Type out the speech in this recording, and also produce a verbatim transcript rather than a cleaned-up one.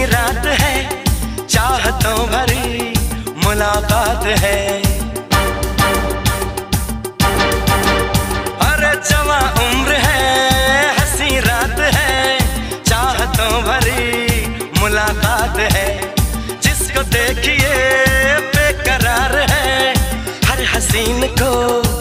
रात है, चाहतों भरी मुलाकात है। अरे जवां उम्र है, हंसी रात है, चाहतों भरी मुलाकात है। जिसको देखिए बेकरार है, हर हसीन को